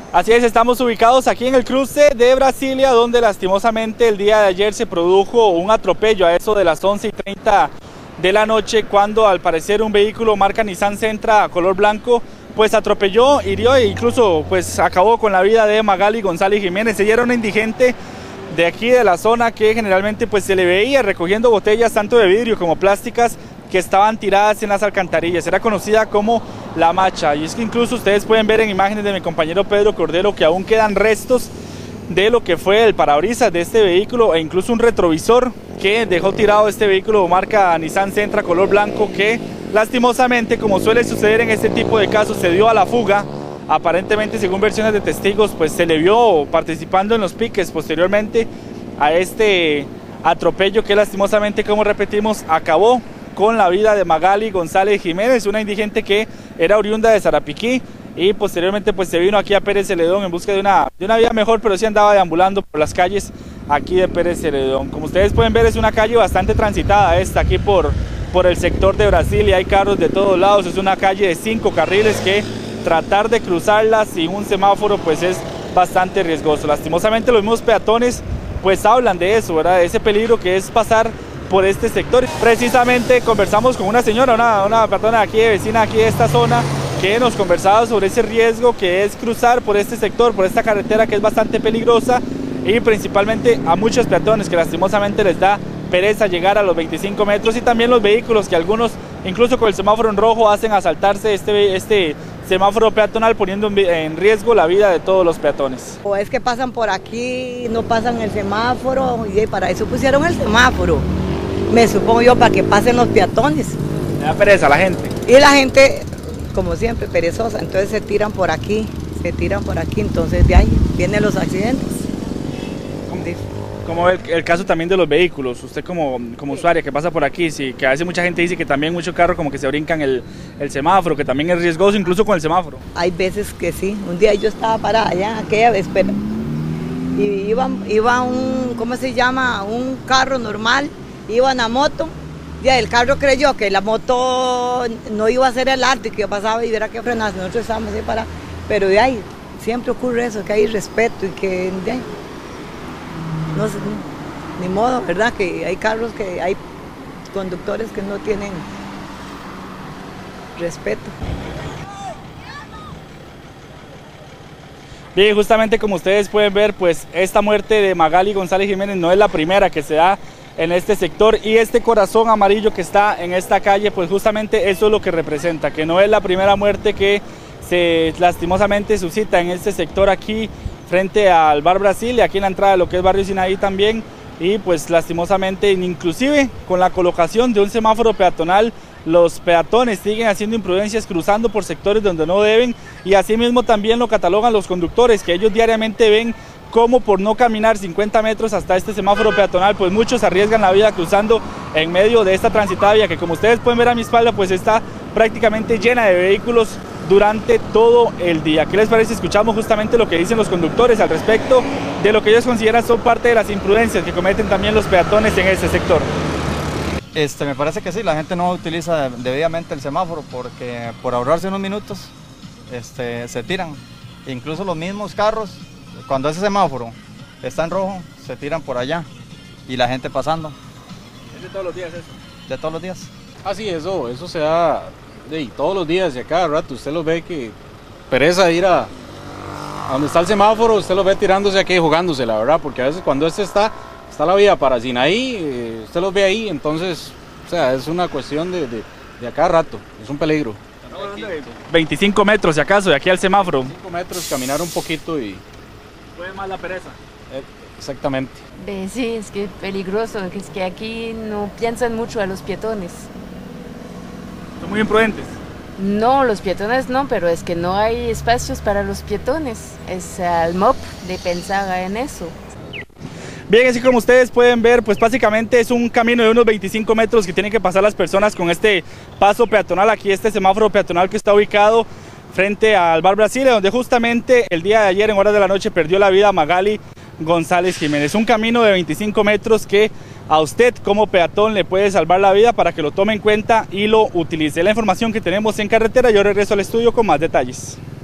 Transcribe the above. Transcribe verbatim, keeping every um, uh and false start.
Así es, estamos ubicados aquí en el cruce de Brasilia, donde lastimosamente el día de ayer se produjo un atropello a eso de las once y treinta de la noche, cuando al parecer un vehículo marca Nissan Sentra color blanco pues atropelló, hirió e incluso pues acabó con la vida de Magali González Jiménez. Ella era una indigente de aquí de la zona que generalmente pues se le veía recogiendo botellas tanto de vidrio como plásticas que estaban tiradas en las alcantarillas. Era conocida como La Macha, y es que incluso ustedes pueden ver en imágenes de mi compañero Pedro Cordero que aún quedan restos de lo que fue el parabrisas de este vehículo e incluso un retrovisor que dejó tirado este vehículo marca Nissan Sentra color blanco, que lastimosamente, como suele suceder en este tipo de casos, se dio a la fuga. Aparentemente, según versiones de testigos, pues se le vio participando en los piques posteriormente a este atropello que lastimosamente, como repetimos, acabó con la vida de Magali González Jiménez, una indigente que era oriunda de Sarapiquí y posteriormente pues se vino aquí a Pérez Celedón en busca de una, de una vida mejor, pero sí andaba deambulando por las calles aquí de Pérez Celedón. Como ustedes pueden ver, es una calle bastante transitada esta aquí por, por el sector de Brasilia, hay carros de todos lados, es una calle de cinco carriles que tratar de cruzarla sin un semáforo pues es bastante riesgoso. Lastimosamente los mismos peatones pues hablan de eso, ¿verdad? De ese peligro que es pasar por este sector. Precisamente conversamos con una señora, una, una peatona aquí, vecina aquí de esta zona, que nos conversaba sobre ese riesgo que es cruzar por este sector, por esta carretera que es bastante peligrosa, y principalmente a muchos peatones que lastimosamente les da pereza llegar a los veinticinco metros, y también los vehículos que algunos, incluso con el semáforo en rojo, hacen asaltarse este, este semáforo peatonal, poniendo en riesgo la vida de todos los peatones. O es que pasan por aquí, no pasan el semáforo, y para eso pusieron el semáforo. Me supongo yo, para que pasen los peatones. Me da pereza a la gente. Y la gente, como siempre, perezosa, entonces se tiran por aquí, se tiran por aquí, entonces de ahí vienen los accidentes. Como el, el caso también de los vehículos, usted como, como sí. usuaria que pasa por aquí, sí, que a veces mucha gente dice que también muchos carros como que se brincan el, el semáforo, que también es riesgoso incluso con el semáforo. Hay veces que sí. Un día yo estaba parada allá, aquella vez, pero y iba, iba un, ¿cómo se llama? Un carro normal, iba en la moto, ya el carro creyó que la moto no iba a hacer el arte, que pasaba y viera que frenas, nosotros estábamos ahí parados, pero de ahí siempre ocurre eso, que hay respeto y que de ahí, no sé, ni modo, ¿verdad? Que hay carros, que hay conductores que no tienen respeto. Bien, justamente como ustedes pueden ver, pues esta muerte de Magali González Jiménez no es la primera que se da en este sector, y este corazón amarillo que está en esta calle, pues justamente eso es lo que representa, que no es la primera muerte que se lastimosamente suscita en este sector aquí frente al Bar Brasilia, aquí en la entrada de lo que es Barrio Sinaí también, y pues lastimosamente inclusive con la colocación de un semáforo peatonal, los peatones siguen haciendo imprudencias cruzando por sectores donde no deben, y asimismo también lo catalogan los conductores, que ellos diariamente ven como por no caminar cincuenta metros hasta este semáforo peatonal, pues muchos arriesgan la vida cruzando en medio de esta transitada vía que, como ustedes pueden ver a mi espalda, pues está prácticamente llena de vehículos durante todo el día. ¿Qué les parece? Escuchamos justamente lo que dicen los conductores al respecto de lo que ellos consideran son parte de las imprudencias que cometen también los peatones en este sector. Este, me parece que sí, la gente no utiliza debidamente el semáforo porque por ahorrarse unos minutos este, se tiran. Incluso los mismos carros, cuando ese semáforo está en rojo, se tiran por allá y la gente pasando. ¿Es de todos los días eso? De todos los días. Ah, sí, eso, eso se da de todos los días y a cada rato. Usted lo ve que pereza ir a, a donde está el semáforo, usted lo ve tirándose aquí jugándose, la verdad, porque a veces cuando este está, está la vía para Sinaí, eh, usted los ve ahí, entonces, o sea, es una cuestión de, de, de a cada rato, es un peligro. veinticinco metros, si acaso, de aquí al semáforo. veinticinco metros, caminar un poquito y... Puede más la pereza. Eh, exactamente. Sí, es que es peligroso, es que aquí no piensan mucho a los peatones. ¿Son muy imprudentes? No, los peatones no, pero es que no hay espacios para los peatones. Es al M O P de pensar en eso. Bien, así como ustedes pueden ver, pues básicamente es un camino de unos veinticinco metros que tienen que pasar las personas con este paso peatonal, aquí este semáforo peatonal que está ubicado frente al Bar Brasilia, donde justamente el día de ayer en horas de la noche perdió la vida Magali González Jiménez. Un camino de veinticinco metros que a usted como peatón le puede salvar la vida, para que lo tome en cuenta y lo utilice. La información que tenemos en carretera, yo regreso al estudio con más detalles.